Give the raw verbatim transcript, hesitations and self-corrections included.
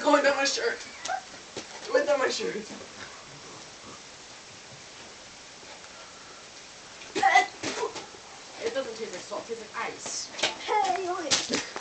it's going down my shirt. It went down my shirt. It doesn't taste like salt, it tastes like ice. Hey, wait.